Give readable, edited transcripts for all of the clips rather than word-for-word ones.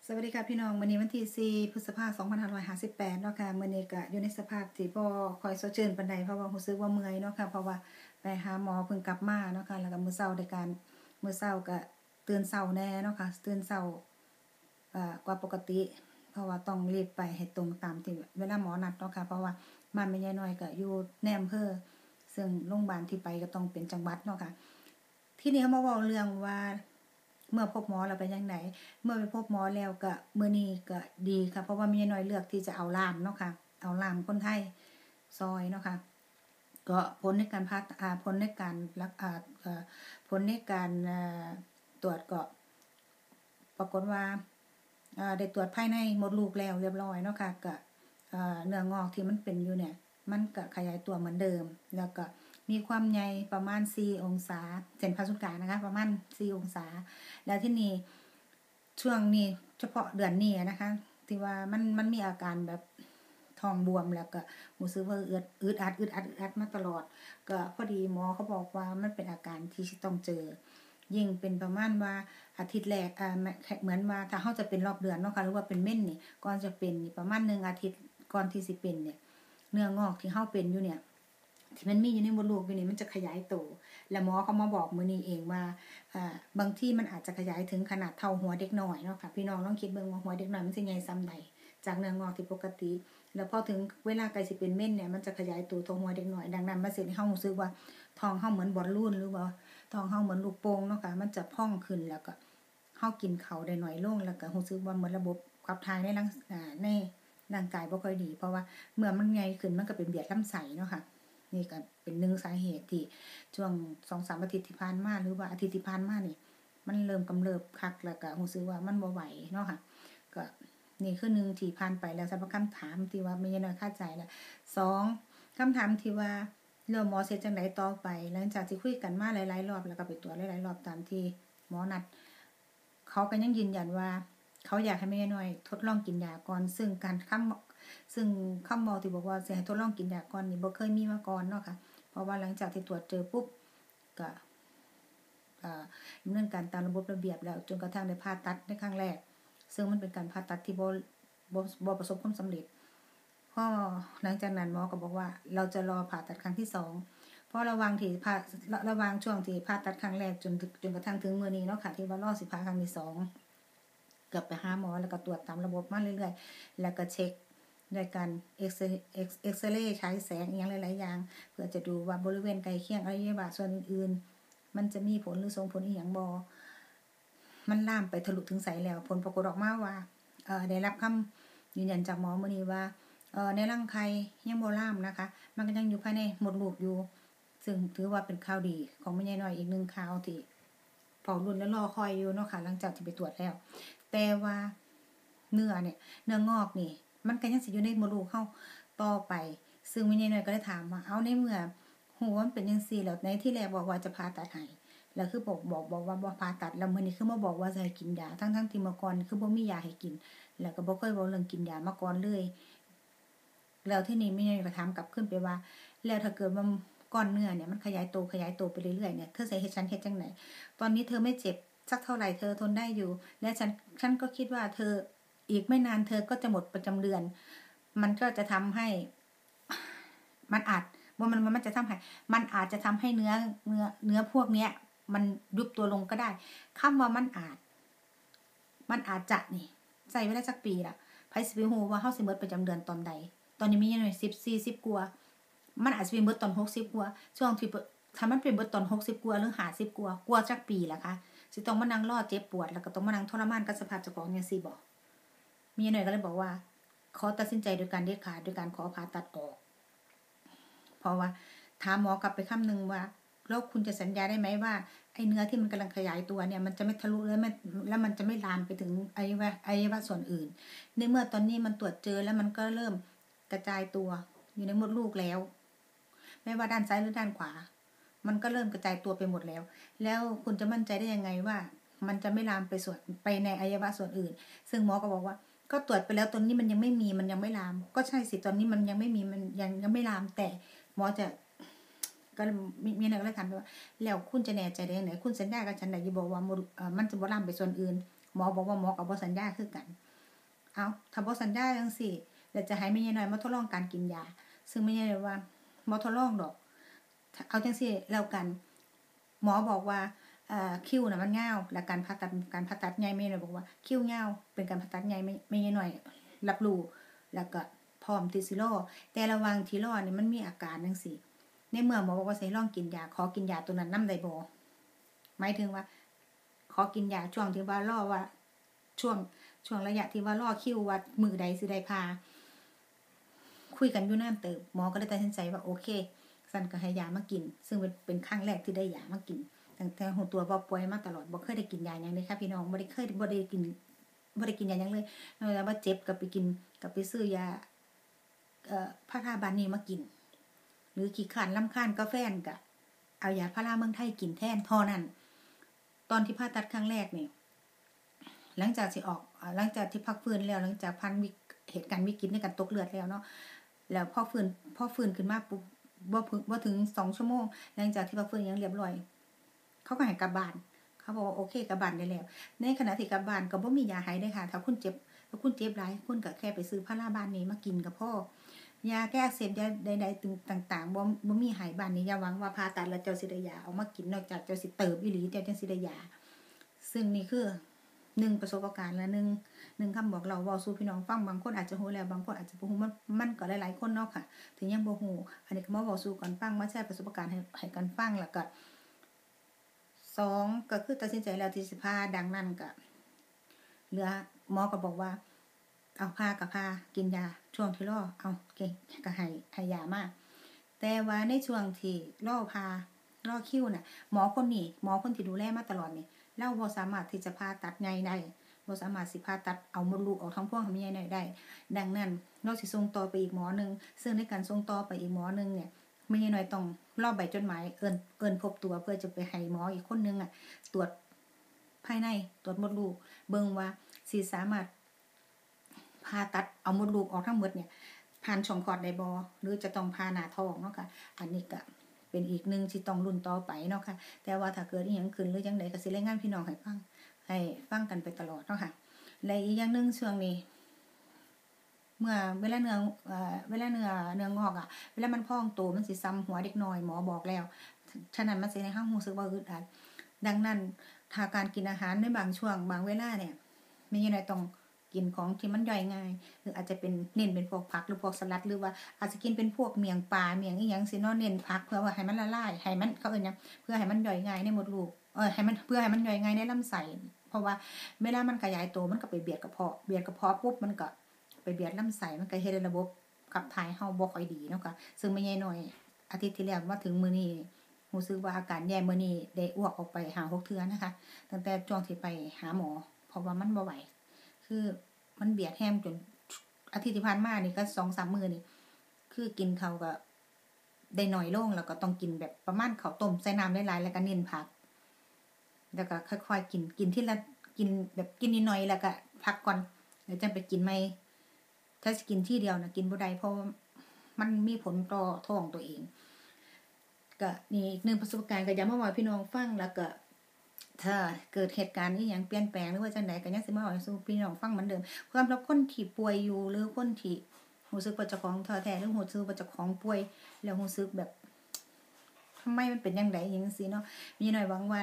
สวัสดีค่ะพี่น้องวันนี้วันที่4 พฤษภาคม 2558เนาะค่ะมื้อนี้ก็อยู่ในสภาพที่บ่ค่อยสดชื่นปานใดเพราะว่ารู้สึกว่าเมื่อยเนาะค่ะเพราะว่าไปหาหมอเพิ่งกลับมาเนาะค่ะแล้วก็มื้อเช้าก็ตื่นเช้าแน่เนาะค่ะตื่นเช้ากว่าปกติเพราะว่าต้องรีบไปให้ตรงตามที่เวลาหมอนัดเนาะค่ะเพราะว่าบ้านแม่ยายน้อยก็อยู่ในอำเภอซึ่งโรงพยาบาลที่ไปก็ต้องเป็นจังหวัดเนาะค่ะทีนี้เขามาเว้าเรื่องว่าเมื่อพบหมอแล้วเป็นจังไดเมื่อไปพบหมอแล้วก็มื้อนี้ก็ดีค่ะเพราะว่าแม่ยายน้อยเลือกที่จะเอาล่ามเนาะค่ะเอาล่ามคนไทยซอยเนาะค่ะก็ผลในการผลในการรักผลในการตรวจก็ปรากฏว่าได้ตรวจภายในมดลูกแล้วเรียบร้อยเนาะค่ะก็เนื้องอกที่มันเป็นอยู่เนี่ยมันก็ขยายตัวเหมือนเดิมแล้วก็มีความใหญ่ประมาณ4องศาเส้นผ่าศูนย์กลางนะคะประมาณ4องศาแล้วที่นี่ช่วงนี้เฉพาะเดือนนี้นะคะที่ว่ามันมีอาการแบบท้องบวมแล้วก็รู้สึกว่าอึดอัดมาตลอดก็พอดีหมอเขาบอกว่ามันเป็นอาการที่ต้องเจอยิ่งเป็นประมาณว่าอาทิตย์แรกเหมือนว่าถ้าเฮาจะเป็นรอบเดือนเนาะค่ะหรือว่าเป็นเม่นนี่ก่อนจะเป็นนี่ประมาณ1อาทิตย์ก่อนที่สิเป็นเนี่ยเนื้องอกที่เฮาเป็นอยู่เนี่ยที่มันมีอยู่ในมดลูกอยู่นี่มันจะขยายโตแล้วหมอเขามาบอกมื้อนี้เองว่าบางที่มันอาจจะขยายถึงขนาดเท่าหัวเด็กน้อยเนาะค่ะพี่น้องลองคิดเบิ่งว่าหัวเด็กน้อยมันสิใหญ่ส่ำใดจากเนื้องอกที่ปกติแล้วพอถึงเวลาใกล้สิเป็นเม่นเนี่ยมันจะขยายตัวเท่าหัวเด็กน้อยดังนั้นมันสิให้เฮารู้สึกว่าท้องเฮาเหมือนบอลลูนหรือว่าท้องเฮาเหมือนลูกโป่งเนาะค่ะมันจะพองขึ้นแล้วก็เฮากินข้าวได้น้อยลงแล้วก็รู้สึกว่าเหมือนระบบขับถ่ายในร่างกายบ่ค่อยดีเพราะว่าเมื่อมันใหญ่ขึ้นมันก็เป็นเบียดลำไส้เนาะค่ะนี่ก็เป็นหนึ่งสาเหตุที่ช่วง 2-3 อาทิตย์ที่ผ่านมาหรือว่าอาทิตย์ที่ผ่านมานี่มันเริ่มกำเริบคักแล้วก็รู้สึกว่ามันบ่ไหวเนาะค่ะก็นี่คือ1ที่ผ่านไปแล้วสำหรับคำถามที่ว่าแม่ยายน้อยคาใจแล้ว2คำถามที่ว่าแล้วหมอสิเฮ็ดจังได๋ต่อไปหลังจากที่คุยกันมาหลายๆรอบแล้วก็ไปตรวจหลายๆรอบตามที่หมอนัดเขาก็ยังยืนยันว่าเขาอยากให้แม่ยายน้อยทดลองกินยาก่อนซึ่งคำบอกที่บอกว่าสิให้ทดลองกินยาก่อนนี่บ่เคยมีมาก่อนเนาะค่ะเพราะว่าหลังจากที่ตรวจเจอปุ๊บก็ดำเนินการตามระบบระเบียบแล้วจนกระทั่งได้ผ่าตัดในครั้งแรกซึ่งมันเป็นการผ่าตัดที่บ่ประสบความสำเร็จพอหลังจากนั้นหมอก็บอกว่าเราจะรอผ่าตัดครั้งที่2เพราะระหว่างช่วงที่ผ่าตัดครั้งแรกจนกระทั่งถึงมื้อนี้เนาะค่ะที่ว่ารอสิผ่าครั้งที่2ก็ไปหาหมอแล้วก็ตรวจตามระบบมาเรื่อยๆแล้วก็เช็คด้วยการเอ็กซเรย์ใช้แสงอีกอย่างหลายๆอย่างเพื่อจะดูว่าบริเวณใกล้เคียงอวัยวะส่วนอื่นๆมันจะมีผลหรือส่งผลอีหยังบ่มันลามไปทะลุถึงไสแล้วผลปรากฏออกมาว่าได้รับคำยืนยันจากหมอมื้อนี้ว่าในรังไข่ยังบ่ลามนะคะมันก็ยังอยู่ภายในมดลูกอยู่ซึ่งถือว่าเป็นข่าวดีของแม่ใหญ่น้อยอีก1ข่าวที่เฝ้าลุ้นและรอคอยอยู่เนาะค่ะหลังจากที่ไปตรวจแล้วแต่ว่าเนื้องอกนี่มันก็ยังสิอยู่ในมดลูกเฮาต่อไปซึ่งแม่ใหญ่น้อยก็ได้ถามว่าเอาในเมื่อฮู้ว่ามันเป็นจังซี่แล้วในที่แรกบอกว่าจะผ่าตัดให้แล้วคือบอกว่าบ่ผ่าตัดแล้วมื้อนี้คือมาบอกว่าจะให้กินยาทั้งที่เมื่อก่อนคือบ่มียาให้กินแล้วก็บ่เคยเว้าเรื่องกินยามาก่อนเลยแล้วที่นี่แม่ใหญ่ก็ถามกลับขึ้นไปว่าแล้วถ้าเกิดว่าก้อนเนื้อเนี่ยมันขยายโตไปเรื่อยๆเนี่ยเธอสิให้ฉันเฮ็ดจังได๋ตอนนี้เธอไม่เจ็บสักเท่าไหร่เธอทนได้อยู่และฉันก็คิดว่าเธออีกไม่นานเธอก็จะหมดประจำเดือนมันก็จะทำให้มันอาจจะทำให้มันอาจจะทำให้เนื้อพวกเนี้ยมันยุบตัวลงก็ได้คำว่ามันอาจจะนี่ใส่เวลาสักปีล่ะไผสิไปฮู้ว่าเฮาสิหมดประจำเดือนตอนใดตอนนี้มีอยู่หน่อย10 40กว่ามันอาจสิเป็นเบิดตอน60กว่าช่วงที่ถ้ามันเป็นเบิดตอน60กว่าหรือ50กว่าจักปีล่ะคะสิต้องมานั่งรอเจ็บปวดแล้วก็ต้องมานั่งทรมานกับสภาพเจ้าของจังซี่บ่มีหน่อยก็เลยบอกว่าขอตัดสินใจโดยการเด็ดขาดโดยการขอผ่าตัดออกเพราะว่าถามหมอกลับไปคำนึงว่าแล้วคุณจะสัญญาได้ไหมว่าไอ้เนื้อที่มันกำลังขยายตัวเนี่ยมันจะไม่ทะลุแล้วมันจะไม่ลามไปถึงอวัยวะส่วนอื่นในเมื่อตอนนี้มันตรวจเจอแล้วมันก็เริ่มกระจายตัวอยู่ในมดลูกแล้วไม่ว่าด้านซ้ายหรือด้านขวามันก็เริ่มกระจายตัวไปหมดแล้วคุณจะมั่นใจได้ยังไงว่ามันจะไม่ลามไปในอวัยวะส่วนอื่นซึ่งหมอก็บอกว่าก็ตรวจไปแล้วตอนนี้มันยังไม่มีมันยังไม่ลามก็ใช่สิตอนนี้มันยังไม่มีมันยังไม่ลามแต่หมอจะก็มีนักเลยถามว่าแล้วคุณจะแน่ใจได้ไหนคุณสัญญากับฉันได้อยู่บอกว่ามันจะบ่ลามไปส่วนอื่นหมมอบอกว่าหมอกับบ่สัญญาคือกันเอาถ้าบ่สัญญาจังซี่แล้วจะให้แม่ยายน้อยมาทดลองการกินยาซึ่งแม่ยายน้อยว่าบ่ทดลองดอกเอาจังซี่แล้วกันหมอบอกว่าคิ้วน่ะมันยาวและการผ่าตัดใหญ่แม่เลยบอกว่าคิ้วยาวเป็นการผ่าตัดใหญ่ไม่ใหญ่หน่อยรับรู้แล้วก็พร้อมที่สิรอแต่ระหว่างที่รอนี่มันมีอาการจังซี่ในเมื่อหมอบอกว่าสิลองกินยาขอกินยาตัวนั้นนำได้บ่หมายถึงว่าขอกินยาช่วงที่ว่ารอว่าช่วงระยะที่ว่ารอคิวว่ามื้อใดสิได้พาคุยกันอยู่นานเติบหมอก็เลยตัดสินใจว่าโอเคสั่นก็ให้ยามากินซึ่งเป็นครั้งแรกที่ได้ยามากินตั้งแต่หัวตัวบ่ป่วยมาตลอดบ่เคยได้กินยาหยังเลยค่ะพี่น้องบ่ได้กินยาหยังเลยแล้วว่าเจ็บก็ไปกินก็ไปซื้อยาพาราบานีมากินหรือขี้ข้านรำคาญกาแฟนก็เอายาพาราเมืองไทยกินแทนเท่านั้นตอนที่ผ่าตัดครั้งแรกนี่หลังจากที่พักฟื้นแล้วหลังจากเหตุการณ์วิกฤตในการตกเลือดแล้วเนาะแล้วพอฟื้นขึ้นมาปุ๊บบ่ถึง2ชั่วโมงหลังจากที่พักฟื้นอย่างเรียบร้อยเขาก็ให้กลับบ้านเขาบอกว่าโอเคกลับบ้านได้แล้วในขณะที่กลับบ้านก็บ่มียาให้เด้ค่ะถ้าคุณเจ็บหลายคุณก็แค่ไปซื้อพาราบานีมากินก็พอยาแก้อักเสบยาใดๆต่างๆบ่มีให้บ้านนี้อย่าหวังว่าผ่าตัดแล้วเจ้าสิได้ยาเอามากินนอกจากเจ้าสิเติบอีหลีเจ้าจังสิได้ยาซึ่งนี่คือ1ประสบการณ์และ1คำบอกเราเว้าสู่พี่น้องฟังบางคนอาจจะฮู้แล้วบางคนอาจจะบ่ฮู้มันก็หลายๆคนเนาะค่ะถึงยังบ่ฮู้อันนี้ก็มาเว้าสู่กันฟังมาแชร์ประสบการณ์ให้กันฟังแล้วก็2ก็คือตัดสินใจแล้วที่สิพาดังนั้นก็เหลือหมอก็บอกว่าเอาพาก็พากินยาช่วงที่รอเอาโอเคก็ให้ยามาแต่ว่าในช่วงที่รอคิวน่ะหมอคนที่ดูแลมาตลอดนี่เราบ่สามารถที่จะผ่าตัดใหญ่ได้บ่สามารถสิผ่าตัดเอามดลูกออกท้องพ่วงให้ใหญ่ได้ดังนั้นเราสิส่งต่อไปอีกหมอนึงซึ่งในการส่งต่อไปอีกหมอนึงเนี่ยไม่ใช่น้อยต้องรอใบจดหมายเอิ้นพบตัวเพื่อจะไปให้หมออีกคนนึงตรวจภายในตรวจมดลูกเบิ่งว่าสิสามารถผ่าตัดเอามดลูกออกทั้งหมดเนี่ยผ่านช่องคลอดได้บ่หรือจะต้องผ่าหน้าท้องเนาะค่ะอันนี้ก็เป็นอีกนึงที่ต้องลุ้นต่อไปเนาะค่ะแต่ว่าถ้าเกิดอีหยังขึ้นหรือจังได๋ก็สิรายงานพี่น้องให้ฟังกันไปตลอดเนาะค่ะและอีกอย่างนึงช่วงนี้เมื่อเวลาเนื้องอกเวลามันพองโตมันสิซ้ำหัวเด็กน้อยหมอบอกแล้วฉะนั้นมันสิให้เฮารู้สึกว่าอึดอัดดังนั้นถ้าการกินอาหารในบางช่วงบางเวลาเนี่ยไม่ใช่น้อยต้องกินของที่มันย่อยง่ายหรืออาจจะเป็นเน้นเป็นพวกผักหรือพวกสลัดหรือว่าอาจจะกินเป็นพวกเมี่ยงปลาเมี่ยงอีหยังสิเนาะเน้นผักเพื่อว่าให้มันละลายให้มันเขาเอิ้นหยังเพื่อให้มันย่อยง่ายในมดลูกเพื่อให้มันย่อยง่ายในลำไส้เพราะว่าเวลามันขยายตัวมันก็ไปเบียดกระเพาะปุ๊บมันก็ไปเบียดลำไส้มันก็เฮ็ดให้ระบบขับถ่ายเฮาบ่ค่อยดีเนาะค่ะซึ่งไม่ใช่น้อยอาทิตย์ที่แล้วมาถึงมื้อนี้รู้สึกว่าอาการแย่มื้อนี้ได้อ้วกออกไป5-6เทื่อนะคะตั้งแต่ช่วงที่ไปหาหมอเพราะว่ามันบ่ไหวคือมันเบียดแฮมจนอาทิตย์ที่ผ่านมานี่ก็ 2-3 มื้อนี่คือกินข้าวก็ได้น้อยลงแล้วก็ต้องกินแบบประมาณข้าวต้มใส่น้ำหลายๆแล้วก็เน้นผักแล้วก็ค่อยๆกินทีละกินแบบกินนิดหน่อยแล้วก็พักก่อนแล้วจะไปกินใหม่ถ้าสิกินทีเดียวนะกินบ่ได้เพราะมันมีผลต่อท้องตัวเองก็นี่อีก1ประสบการณ์ก็อยากมาเว้าพี่น้องฟังแล้วก็ถ้าเกิดเหตุการณ์อีหยังเปลี่ยนแปลงหรือว่าจังได๋ก็ยังสิมาเว้าให้สู่พี่น้องฟังเหมือนเดิมสำหรับคนที่ป่วยอยู่หรือคนที่รู้สึกว่าเจ้าของท้อแท้หรือรู้สึกว่าเจ้าของป่วยแล้วรู้สึกแบบทำไมมันเป็นจังได๋จังซี่เนาะมีน้อยหวังว่า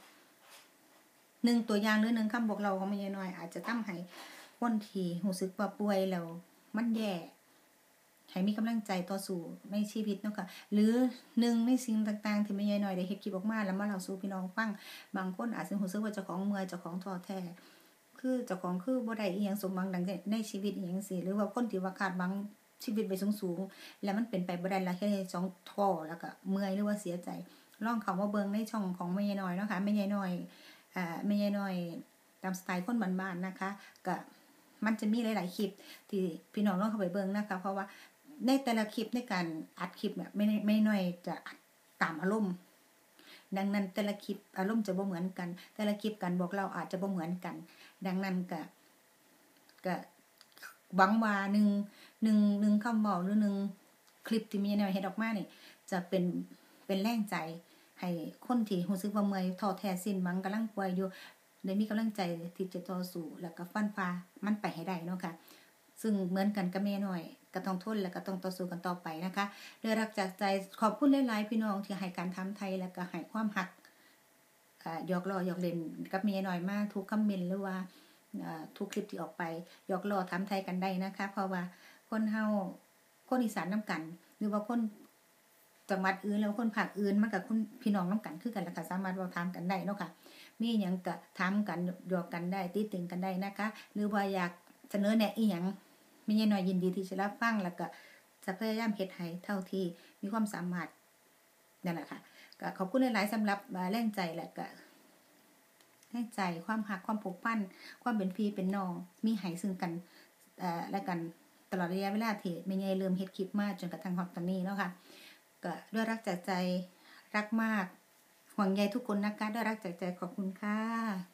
1ตัวอย่างหรือ1คำบอกเล่าของแม่ยายน้อยอาจจะทำให้คนที่รู้สึกว่าป่วยแล้วมันแย่ให้มีกำลังใจต่อสู้ในชีวิตเนาะค่ะหรือ1ในสิ่งต่างๆที่แม่ยายน้อยได้เฮ็ดคลิปออกมาแล้วมาเล่าสู่พี่น้องฟังบางคนอาจสิรู้สึกว่าเจ้าของเมื่อยเจ้าของท้อแท้คือเจ้าของคือบ่ได้อีหยังสมหวังดังในชีวิตอีหยังจังซี่หรือว่าคนที่ว่าคาดหวังชีวิตไปสูงๆแล้วมันเป็นไปบ่ได้แล้วแค่จ้องท้อแล้วก็เมื่อยหรือว่าเสียใจลองเข้ามาเบิ่งในช่องของแม่ยายน้อยเนาะค่ะแม่ยายน้อยตามสไตล์คนบ้านๆนะคะก็มันจะมีหลายๆคลิปที่พี่น้องลองเข้าไปเบิ่งนะคะเพราะว่าในแต่ละคลิปในการอัดคลิปเนี่ยไม่น้อยจะอัดตามอารมณ์ดังนั้นแต่ละคลิปอารมณ์จะบ่เหมือนกันแต่ละคลิปการบอกเล่าอาจจะบ่เหมือนกันดังนั้นก็หวังว่า1คำเว้าหรือ1คลิปที่มีแนวเฮ็ดออกมานี่จะเป็นแรงใจให้คนที่รู้สึกว่าเมื่อยท้อแท้สิ้นหวังกำลังป่วยอยู่ได้มีกำลังใจที่จะต่อสู้แล้วก็ฟันฝ่ามันไปให้ได้เนาะค่ะซึ่งเหมือนกันกับแม่น้อยก็ต้องทนแล้วก็ต้องต่อสู้กันต่อไปนะคะด้วยรักจากใจขอบคุณหลายๆพี่น้องที่ให้การทำไทยแล้วก็ให้ความหักหยอกล้อหยอกเล่นกับแม่น้อยมากทุกคอมเมนต์หรือว่าทุกคลิปที่ออกไปหยอกล้อทำไทยกันได้นะคะเพราะว่าคนเฮาคนอีสานนำกันหรือว่าคนจังหวัดอื่นแล้วคนภาคอื่นมันกับคนพี่น้องนำกันคือกันแล้วก็สามารถเว้าถามกันได้เนาะค่ะมีหยังก็ถามกันหยอกกันได้ติติงกันได้นะคะหรือว่าอยากเสนอแนะอีหยังแม่น้อยยินดีที่จะรับฟังแล้วก็จะพยายามเฮ็ดให้เท่าที่มีความสามารถนั่นแหละค่ะก็ขอบคุณหลายๆสำหรับแรงใจและก็แรงใจความหักความผูกพันความเป็นพี่เป็นน้องมีให้ซึ่งกันและกันตลอดระยะเวลาที่แม่ใหญ่เริ่มเฮ็ดคลิปมาจนกระทั่งฮอดตอนนี้เนาะค่ะก็ด้วยรักจากใจรักมากห่วงใยทุกคนนะคะด้วยรักจากใจขอบคุณค่ะ